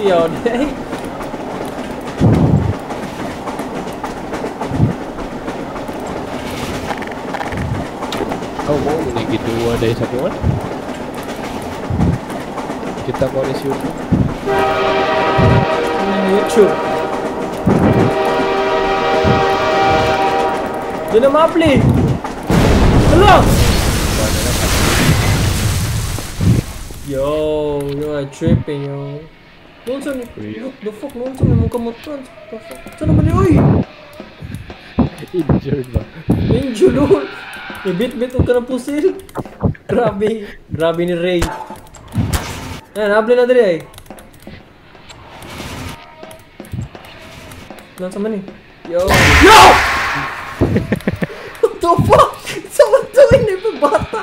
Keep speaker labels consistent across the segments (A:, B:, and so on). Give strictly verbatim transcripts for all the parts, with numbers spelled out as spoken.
A: Yo, day.
B: Oh, mau ni kedua dari satu kan? Kita mau di YouTube.
A: YouTube. Dia nak mapli. Hello. Yo, you are tripping, yo. Nonsen, what the fuck, nonsen yang muka motor. What the fuck? Sana ba niya, oy?
B: Injured ba?
A: Injured, lol. Ibit-bit ko ka ng pusil. Grabe, grabe ni Ray. Ayan, nabli na dali ay. Nasa man eh. Yo! Yo! What the fuck? Saan ito ini pa bata?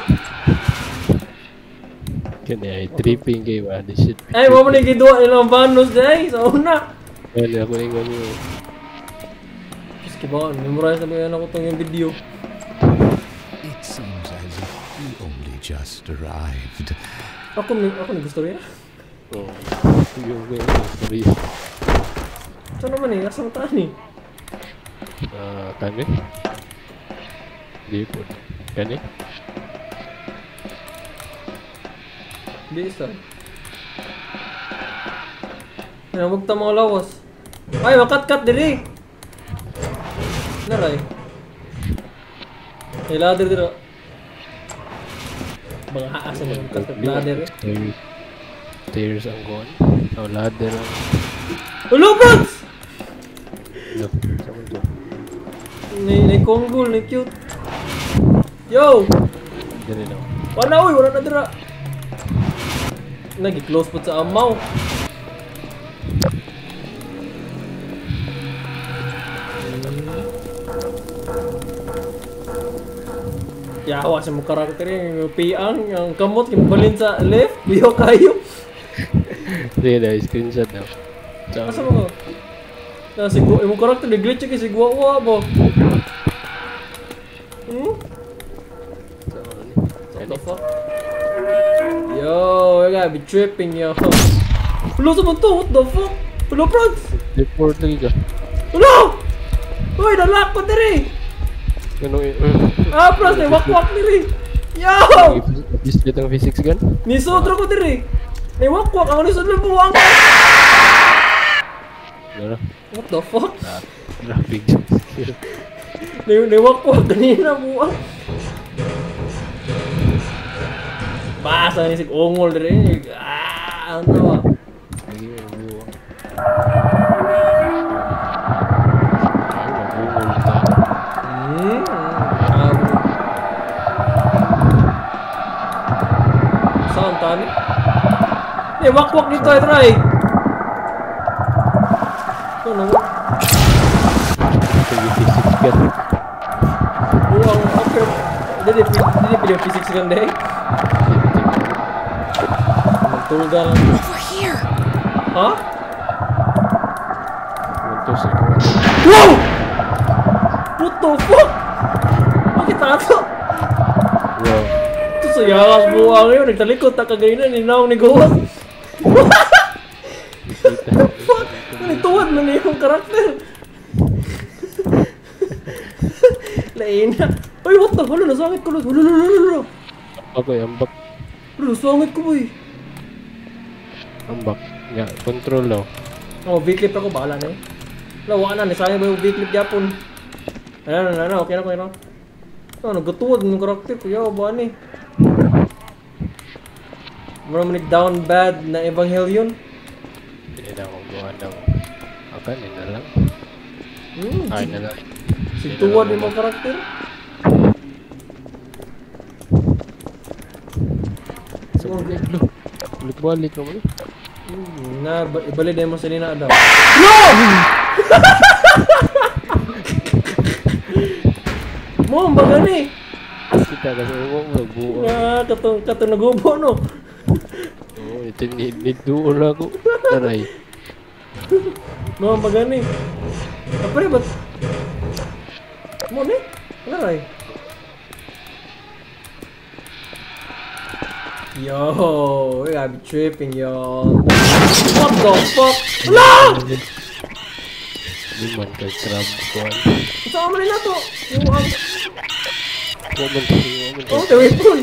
B: Kani ay tripping kayo ba? This shit.
A: Ay, mo man nagidua ilang vanos day sa una.
B: Kani ako ingon mo.
A: Just kibaon, memorize na ba yan ako itong yung video.
C: It seems as if we only just arrived.
A: Ako, ako nagusto rin.
B: Oh, yung yung
A: Saan naman eh? Asang taan eh?
B: Ah, kani? Di po. Kani?
A: Di isa. Namag ta mga lawas. Ay, makat-kat diri! Naray. Ay, ladder dira. Mga haasa na makat-kat ladder eh.
B: Stairs ang gon. Oh, ladder ang...
A: Hello, Brats!
B: No, sama to.
A: Ni, ni Konggol, ni cute. Yo!
B: Dali na.
A: Wala uy, wala na dira. Nagi-close po sa amaw. Yawa sa mga karakter yung piang, yung kamot, yung balin sa left, biyo kayo.
B: Sige na, screenshot na.
A: Asa mo? Na si Gua, yung karakter ni glitch kay si Gua Gua po. Hmm? What the fuck? Yo, I gotta be tripping, yo. Hello sa to, what the fuck? Hello, Franz?
B: Report lagi ka.
A: Hello! Uy, nalak ko diri!
B: Ano eh?
A: Ah, Franz, may wakwak diri! Yo!
B: Display ang physics gun?
A: Nisodro ko diri! May wakwak, ako nisodro mo buwang!
B: Ano?
A: What the fuck?
B: Graphic jump skill.
A: Niwakwak kanina buwang! Basa ni si ongol diri. Ah, ano ba?
B: Lagi may buwang.
A: Hmm. Um, Saan tani? Eh, wakwak dito ay try. Ano?
B: Ito yung physics gun.
A: Buwang okay. Dili dili pilih physics gun deh. Tulgal.
D: Over here.
A: Hah?
B: Mantos eh.
A: Wow! What the fuck? Bakit tato?
B: Wow.
A: Ito sa yakas buwang yun. Nagtalikot na kagainan. Ninaw ni Gawas. Fuck! Nanituwad na niya yung karakter. Lain na. Ay, what the? Wala, nasangit ko. Wala, wala, wala, wala.
B: Ako yung ambak.
A: Wala, nasangit ko boy.
B: Ambak. Nga, control daw.
A: Oh, V-clip ako. Bahala na eh. Lawa na. Nisaya ba yung V-clip Japon? Ano, ano, ano. Okay na, okay na. Oh, nagatuwad ng karakter ko. Yaw, ba ni? Marami nag-down bad na Evangelion.
B: Hindi na akong gawa ng... Akan, yun na lang.
A: Hmm,
B: Ay, na lang.
A: si tuwad yung mga karakter.
B: Sa mga glo. Balik-balik naman eh.
A: Hmm, na, ibalik na yung mga salina daw. No! Mo, ang baga ni.
B: Kita kasi mo magbuo.
A: Ah, katong, katong nagubo, no?
B: Oo, ito nid-duo na ako. Taray.
A: Mo, ang baga ni. Apa rin ba't? Mo ni? Ano rin? Yo, we gotta be tripping, yo. What the fuck? No!
B: Di man kay crab kuan.
A: Saan mo rin na to? Yung ang...
B: Wa man kay wa man
A: Oh,
B: kay.
A: the weapon!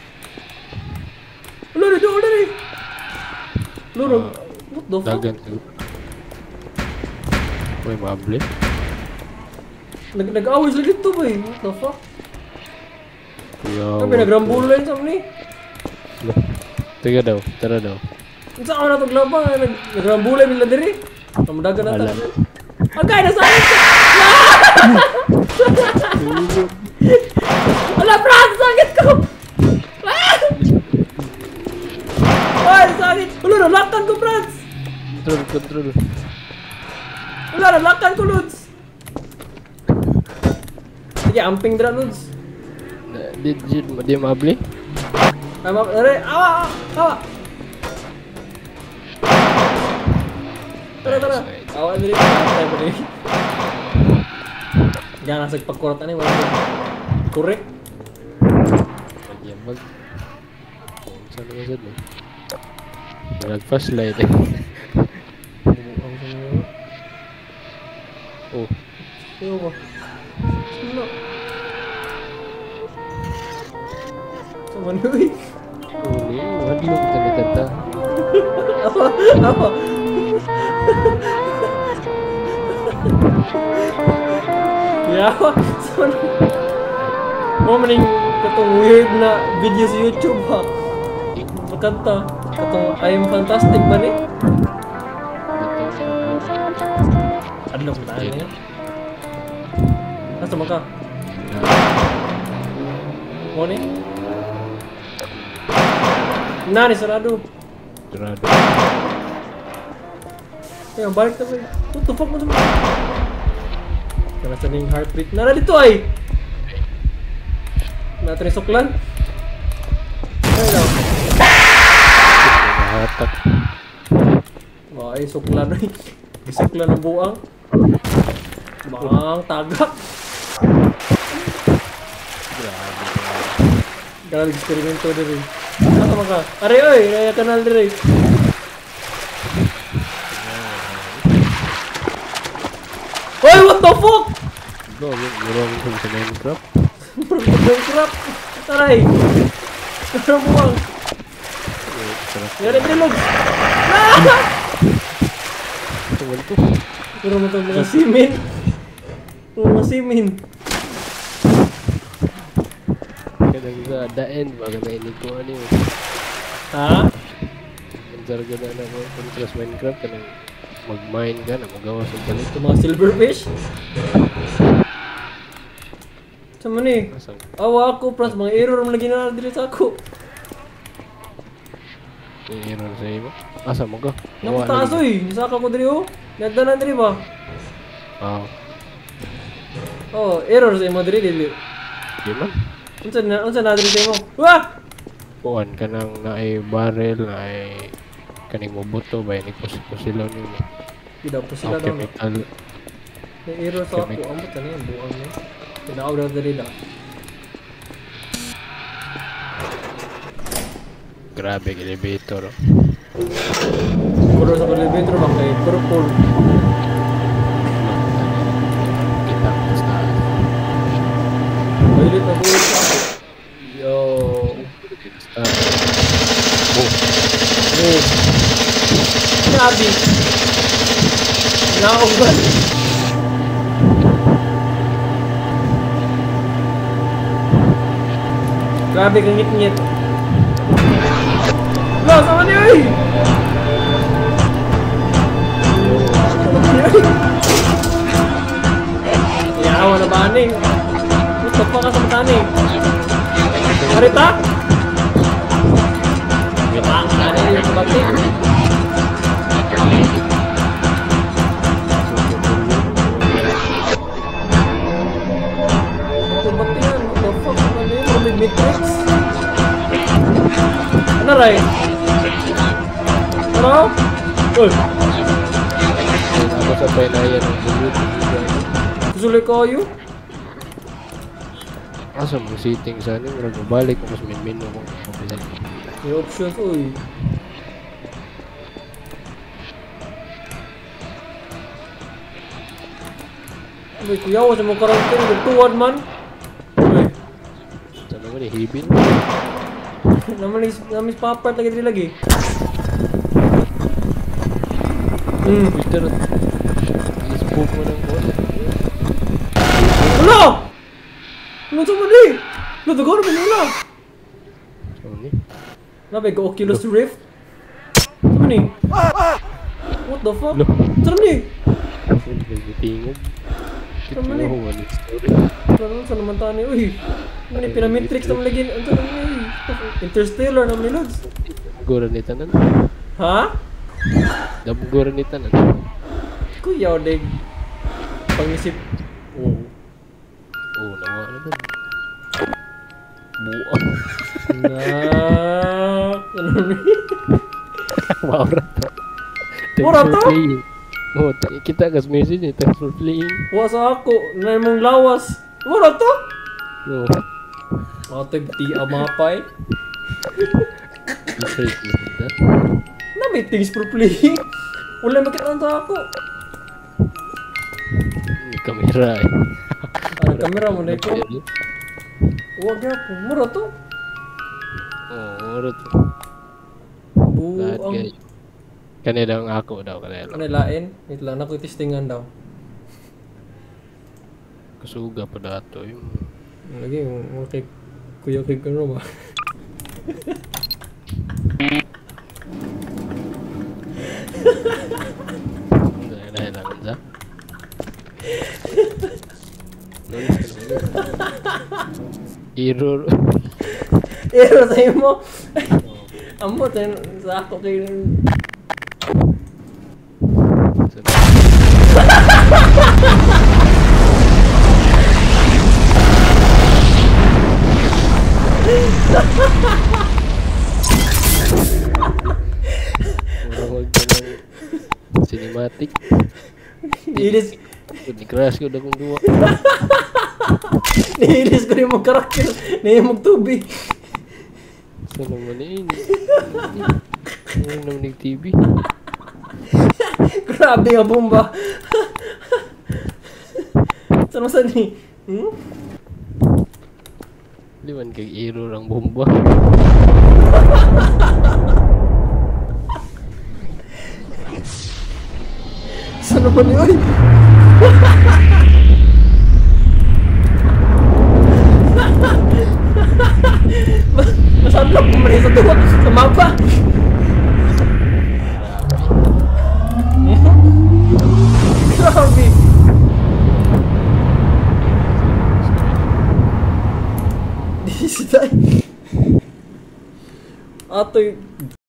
A: Wala rin, wala rin! Wala rin. What the fuck?
B: Dagan to. May mabli.
A: Nag Nag-away sila dito ba eh? What the fuck?
B: Yo.
A: Sabi, nagrambulo lang sa ni.
B: Tiga daw, tara daw.
A: Saan ka na itong labang? Nag Nagrambulo nila diri. Kamadagan na
B: Alam.
A: tayo. Agay, nasa akin! Wala, Franz! Sakit ko! Ay, sakit! Wala, nalakan ko, Franz!
B: Control, control.
A: Wala, nalakan ko, Lods! Sige, amping dra, Lods.
B: Di di di mabli.
A: Ay, ma... Aray, awa! Awa! Tara, tara! Awa, diri. Awa, diri. Yan, nasa pagkuratan eh. Wala ko. Korek.
B: Yan mag. Saan na sad mo? Nag-flashlight eh. Oh,
A: Ano ba? Ano? Sama nuy.
B: uli, wadi mo kita kata.
A: Apa? Apa? Ya, sama nuy. Mau mending katong weird na video sa YouTube ha. Makanta. Katong I am fantastic ba ni? Ano na kung tayo na yan? Nasa maka? Mau ni? Nah, ni sarado.
B: Sarado.
A: Ayan, balik na ba? What the fuck mo sa mga? Kaya sa ning heart rate. Nara dito ay! Natin yung suklan. Ay daw.
B: Nahatak.
A: Ay, suklan ay. Suklan ng buang. Bang, tagak. Kaya nag-experimento na rin. Ano ka maka? Aray oy! Raya kanal na rin. Oy, what the fuck?
B: Go, murang ko sa Minecraft.
A: Minecraft. Taray. Ano buwang? Yari brilog. Ah!
B: Tuwan ko.
A: Puro mo itong mga simin. Puro mga simin.
B: Kadang sa daen, baga na inig ko ano yun.
A: Ha?
B: Manjarga na na ko. Kung sa Minecraft, kanang mag-mine ka na, magawa sa palit.
A: Ito mga silverfish. Sama ni.
B: Asang
A: Awa ako, pras. Mga error mo lagi na dito sa ako.
B: error sa iyo. Asa mo ka?
A: Nang taas oy. Nisaka ko diri oh. Nagdanan diri ba?
B: Wow.
A: Oh, error sa imo diri dili.
B: Di man.
A: Unsa na unsa na diri sa imo? Wah!
B: Kuan ka nang naay barrel, naay kaning moboto ba ni kusilo ni mo.
A: Tidak po sila daw.
B: Chemical.
A: May error sa ako.
B: Chemical.
A: Amo tani ang buang ni. Tinaaw daw diri da.
B: Grabe elevator. Oh.
A: Puro sa elevator ba kay purple.
B: Kita basta.
A: Mahilit na bulit sa ako. Yo.
B: Start. Oh,
A: Oh. Grabe. Naogan. Grabe kang ngit-ngit. Lo, sama niyo eh! Sama niyo eh! Iyawa na ba aning? Gusto pa ka sa matani. Marita? Ah, ano yung kabati? Kabati yan, what the fuck? Ano yun? Romid Matrix? Ano ray? Ano? Uy!
B: ako sa pinayan ng bullet.
A: Kusuloy kayo?
B: Asa mo sitting sa ano, murag mabalik ko mas min-min mo kung kapisan.
A: May options, uy. Uy, kuya ko sa mga karantin, nagtuwan man. Uy,
B: Sa naman eh, hibin.
A: naman is, naman is papart lagi diri lagi. Hmm.
B: Twitter. Facebook mo ng boss.
A: Wala! Ano sa mali? Natagor mo nila.
B: So ni.
A: Nabe ko Oculus Rift. Ano ni? What the fuck?
B: No.
A: Saan ni?
B: Tingog.
A: Sa mali.
B: Oh, ano story.
A: Ano sa naman tani? Uy. Ano ni Pinamatrix naman lagi. Ano sa naman? Interstellar naman ni Lods.
B: Gura ni tanan.
A: Ha?
B: Dabgura ni tanan.
A: Kuya o deg. Pangisip. Oh.
B: Oh, nawa naman. Buang.
A: Na. Ano ni?
B: Maura to.
A: Maura to?
B: Oh, ta- kita kas message ni thanks for playing.
A: Wa sa ako. Na mong lawas. Wala to?
B: No.
A: Ate, ti amapay.
B: Straight na kita.
A: Na may things for playing. Wala makita sa ako.
B: May kamera eh.
A: Ang kamera mo na ito. Huwag po. Mura to.
B: Oh, mura to. Lahat
A: Buang.
B: kayo. Kanila ang ako daw, kanila.
A: Ano lain? Wait lang, nakutistingan daw.
B: Kasuga pa dato yung...
A: Lagi, mga kay Kuya Kay Kano ba?
B: Dahil dahil lang sa. Error.
A: Ero sa'yo mo. Amo, tayo sa ako kay...
B: Huwag ka ng cinematic.
A: Nihilis,
B: Ni-crash ko na kung duwa.
A: nihilis ko rin mong karakter. Nihilis mong tubig.
B: Saan naman eh? Ano naman yung T V?
A: Grabe nga bomba. Saan mo saan ni? Hmm?
B: Liwan kay error ang bomba.
A: Saan naman ni? Uy! Masablok mo rin sa duwa. Sa mapa. Grabe. Di sila. Atoy.